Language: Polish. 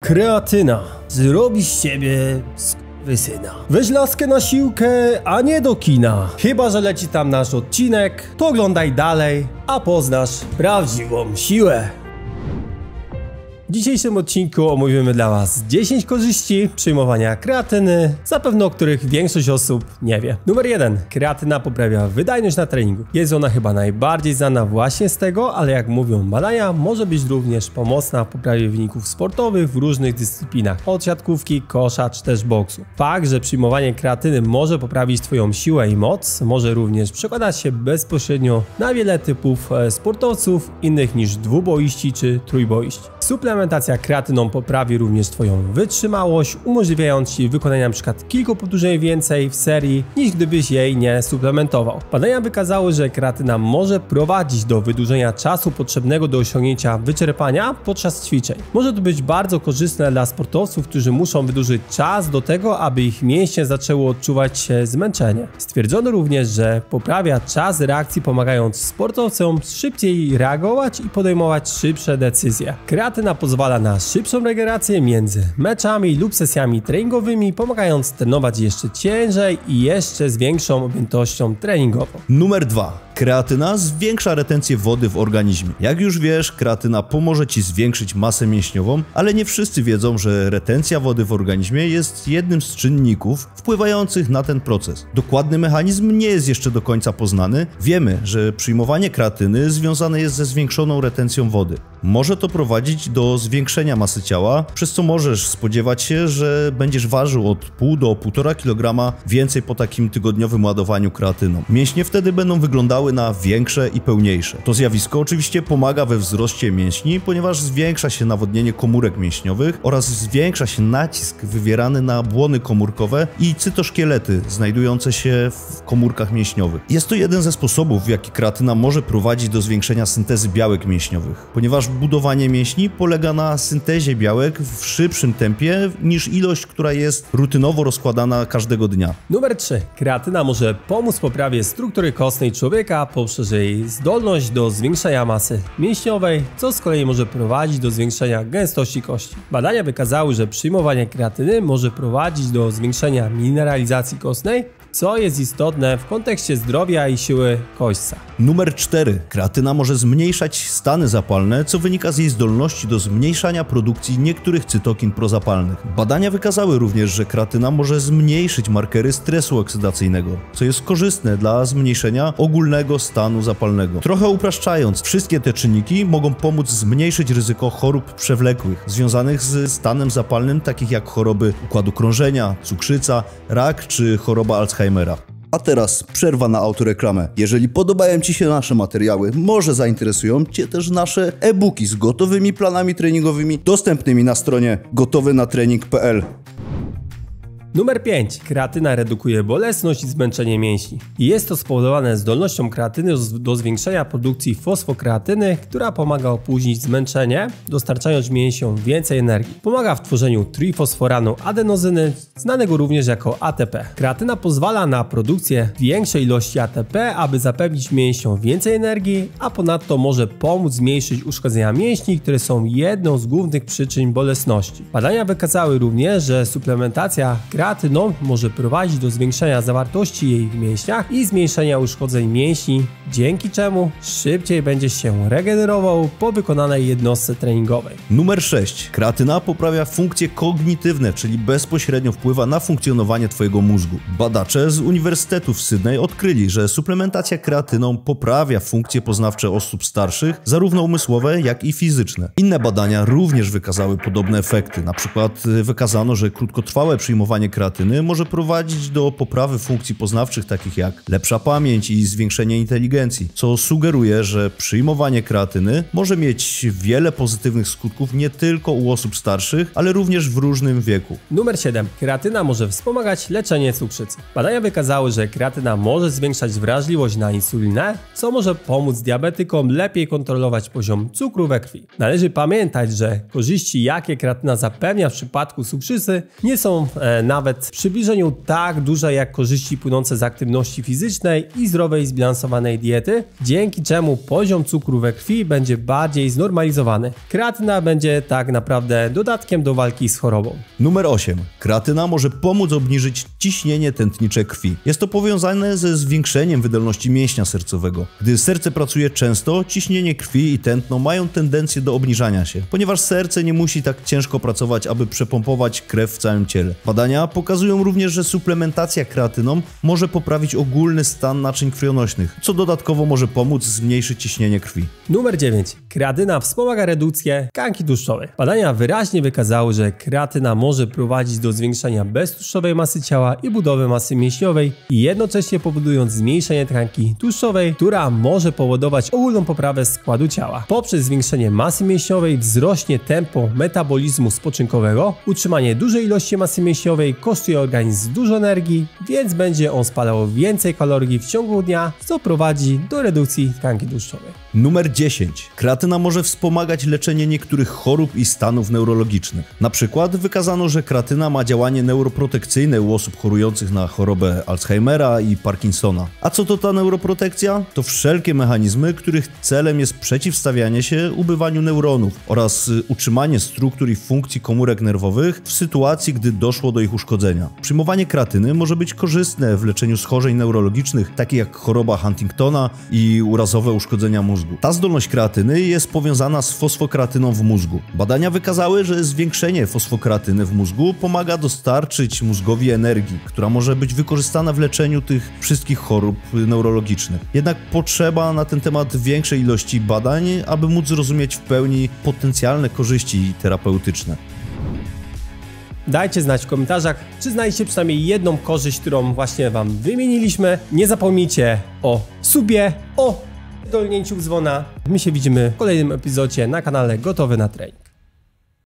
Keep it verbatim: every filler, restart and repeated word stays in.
Kreatyna zrobi z ciebie skurwysyna. Weź laskę na siłkę, a nie do kina. Chyba że leci tam nasz odcinek, to oglądaj dalej, a poznasz prawdziwą siłę. W dzisiejszym odcinku omówimy dla Was dziesięć korzyści przyjmowania kreatyny, zapewne o których większość osób nie wie. Numer jeden. Kreatyna poprawia wydajność na treningu. Jest ona chyba najbardziej znana właśnie z tego, ale jak mówią badania, może być również pomocna w poprawie wyników sportowych w różnych dyscyplinach, od siatkówki, kosza czy też boksu. Fakt, że przyjmowanie kreatyny może poprawić Twoją siłę i moc, może również przekładać się bezpośrednio na wiele typów sportowców innych niż dwuboiści czy trójboiści. Suplementacja kreatyną poprawi również Twoją wytrzymałość, umożliwiając Ci wykonanie np. kilku powtórzeń więcej w serii, niż gdybyś jej nie suplementował. Badania wykazały, że kreatyna może prowadzić do wydłużenia czasu potrzebnego do osiągnięcia wyczerpania podczas ćwiczeń. Może to być bardzo korzystne dla sportowców, którzy muszą wydłużyć czas do tego, aby ich mięśnie zaczęły odczuwać zmęczenie. Stwierdzono również, że poprawia czas reakcji, pomagając sportowcom szybciej reagować i podejmować szybsze decyzje. Kreatyna pozwala na szybszą regenerację między meczami lub sesjami treningowymi, pomagając trenować jeszcze ciężej i jeszcze z większą objętością treningową. Numer dwa. Kreatyna zwiększa retencję wody w organizmie. Jak już wiesz, kreatyna pomoże Ci zwiększyć masę mięśniową, ale nie wszyscy wiedzą, że retencja wody w organizmie jest jednym z czynników wpływających na ten proces. Dokładny mechanizm nie jest jeszcze do końca poznany. Wiemy, że przyjmowanie kreatyny związane jest ze zwiększoną retencją wody. Może to prowadzić do zwiększenia masy ciała, przez co możesz spodziewać się, że będziesz ważył od pół do półtora kilograma więcej po takim tygodniowym ładowaniu kreatyną. Mięśnie wtedy będą wyglądały na większe i pełniejsze. To zjawisko oczywiście pomaga we wzroście mięśni, ponieważ zwiększa się nawodnienie komórek mięśniowych oraz zwiększa się nacisk wywierany na błony komórkowe i cytoszkielety znajdujące się w komórkach mięśniowych. Jest to jeden ze sposobów, w jaki kreatyna może prowadzić do zwiększenia syntezy białek mięśniowych, ponieważ budowanie mięśni polega na syntezie białek w szybszym tempie niż ilość, która jest rutynowo rozkładana każdego dnia. Numer trzy. Kreatyna może pomóc w poprawie struktury kostnej człowieka poprzez jej zdolność do zwiększenia masy mięśniowej, co z kolei może prowadzić do zwiększenia gęstości kości. Badania wykazały, że przyjmowanie kreatyny może prowadzić do zwiększenia mineralizacji kostnej, co jest istotne w kontekście zdrowia i siły kośćca. Numer cztery. Kreatyna może zmniejszać stany zapalne, co wynika z jej zdolności do zmniejszania produkcji niektórych cytokin prozapalnych. Badania wykazały również, że kreatyna może zmniejszyć markery stresu oksydacyjnego, co jest korzystne dla zmniejszenia ogólnego stanu zapalnego. Trochę upraszczając, wszystkie te czynniki mogą pomóc zmniejszyć ryzyko chorób przewlekłych związanych z stanem zapalnym, takich jak choroby układu krążenia, cukrzyca, rak czy choroba Alzheimera. A teraz przerwa na autoreklamę. Jeżeli podobają Ci się nasze materiały, może zainteresują Cię też nasze e-booki z gotowymi planami treningowymi dostępnymi na stronie gotowy na trening kropka p l. Numer pięć. Kreatyna redukuje bolesność i zmęczenie mięśni. Jest to spowodowane zdolnością kreatyny do zwiększenia produkcji fosfokreatyny, która pomaga opóźnić zmęczenie, dostarczając mięsiom więcej energii. Pomaga w tworzeniu trifosforanu adenozyny, znanego również jako A T P. Kreatyna pozwala na produkcję większej ilości A T P, aby zapewnić mięśniom więcej energii, a ponadto może pomóc zmniejszyć uszkodzenia mięśni, które są jedną z głównych przyczyn bolesności. Badania wykazały również, że suplementacja kreatyną może prowadzić do zwiększenia zawartości jej w mięśniach i zmniejszenia uszkodzeń mięśni, dzięki czemu szybciej będziesz się regenerował po wykonanej jednostce treningowej. Numer sześć. Kreatyna poprawia funkcje kognitywne, czyli bezpośrednio wpływa na funkcjonowanie Twojego mózgu. Badacze z Uniwersytetu w Sydney odkryli, że suplementacja kreatyną poprawia funkcje poznawcze osób starszych, zarówno umysłowe, jak i fizyczne. Inne badania również wykazały podobne efekty. Na przykład wykazano, że krótkotrwałe przyjmowanie kreatyny może prowadzić do poprawy funkcji poznawczych takich jak lepsza pamięć i zwiększenie inteligencji, co sugeruje, że przyjmowanie kreatyny może mieć wiele pozytywnych skutków nie tylko u osób starszych, ale również w różnym wieku. Numer siedem. Kreatyna może wspomagać leczenie cukrzycy. Badania wykazały, że kreatyna może zwiększać wrażliwość na insulinę, co może pomóc diabetykom lepiej kontrolować poziom cukru we krwi. Należy pamiętać, że korzyści, jakie kreatyna zapewnia w przypadku cukrzycy, nie są e, na nawet w przybliżeniu tak duże jak korzyści płynące z aktywności fizycznej i zdrowej, zbilansowanej diety, dzięki czemu poziom cukru we krwi będzie bardziej znormalizowany. Kreatyna będzie tak naprawdę dodatkiem do walki z chorobą. Numer osiem. Kreatyna może pomóc obniżyć ciśnienie tętnicze krwi. Jest to powiązane ze zwiększeniem wydolności mięśnia sercowego. Gdy serce pracuje często, ciśnienie krwi i tętno mają tendencję do obniżania się, ponieważ serce nie musi tak ciężko pracować, aby przepompować krew w całym ciele. Badania pokazują również, że suplementacja kreatyną może poprawić ogólny stan naczyń krwionośnych, co dodatkowo może pomóc zmniejszyć ciśnienie krwi. Numer dziewięć. Kreatyna wspomaga redukcję tkanki tłuszczowej. Badania wyraźnie wykazały, że kreatyna może prowadzić do zwiększania beztłuszczowej masy ciała i budowy masy mięśniowej i jednocześnie powodując zmniejszenie tkanki tłuszczowej, która może powodować ogólną poprawę składu ciała. Poprzez zwiększenie masy mięśniowej wzrośnie tempo metabolizmu spoczynkowego. Utrzymanie dużej ilości masy mięśniowej kosztuje organizm dużo energii, więc będzie on spalał więcej kalorii w ciągu dnia, co prowadzi do redukcji tkanki tłuszczowej. Numer dziesięć. Kreatyna może wspomagać leczenie niektórych chorób i stanów neurologicznych. Na przykład wykazano, że kreatyna ma działanie neuroprotekcyjne u osób chorujących na chorobę Alzheimera i Parkinsona. A co to ta neuroprotekcja? To wszelkie mechanizmy, których celem jest przeciwstawianie się ubywaniu neuronów oraz utrzymanie struktur i funkcji komórek nerwowych w sytuacji, gdy doszło do ich uszkodzenia. Przyjmowanie kreatyny może być korzystne w leczeniu schorzeń neurologicznych, takich jak choroba Huntingtona i urazowe uszkodzenia mózgu. Ta zdolność kreatyny jest powiązana z fosfokreatyną w mózgu. Badania wykazały, że zwiększenie fosfokreatyny w mózgu pomaga dostarczyć mózgowi energii, która może być wykorzystana w leczeniu tych wszystkich chorób neurologicznych. Jednak potrzeba na ten temat większej ilości badań, aby móc zrozumieć w pełni potencjalne korzyści terapeutyczne. Dajcie znać w komentarzach, czy znajdziecie przynajmniej jedną korzyść, którą właśnie wam wymieniliśmy. Nie zapomnijcie o subie, o dolnięciu dzwona. My się widzimy w kolejnym epizodzie na kanale Gotowy na Trening.